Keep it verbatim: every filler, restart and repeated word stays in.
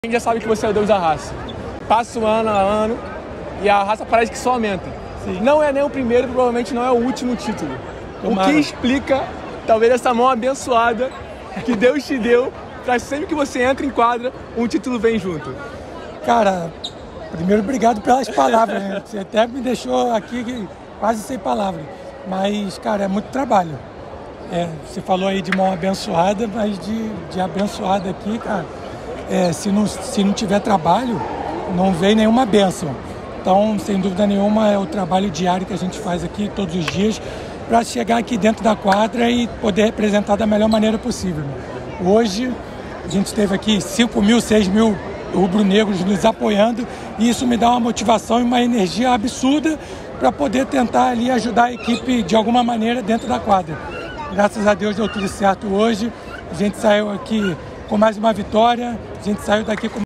A gente já sabe que você é o Deus da raça. Passa o ano a ano e a raça parece que só aumenta. Sim. Não é nem o primeiro, provavelmente não é o último título. Tomara. O que explica, talvez, essa mão abençoada que Deus te deu para sempre que você entra em quadra, um título vem junto? Cara, primeiro, obrigado pelas palavras, né? Você até me deixou aqui quase sem palavras. Mas, cara, é muito trabalho. É, você falou aí de mão abençoada, mas de, de abençoada aqui, cara, é, se, não, se não tiver trabalho, não vem nenhuma bênção. Então, sem dúvida nenhuma, é o trabalho diário que a gente faz aqui todos os dias para chegar aqui dentro da quadra e poder representar da melhor maneira possível. Hoje, a gente teve aqui cinco mil, seis mil rubro-negros nos apoiando e isso me dá uma motivação e uma energia absurda para poder tentar ali ajudar a equipe de alguma maneira dentro da quadra. Graças a Deus deu tudo certo hoje, a gente saiu aqui com mais uma vitória, a gente saiu daqui com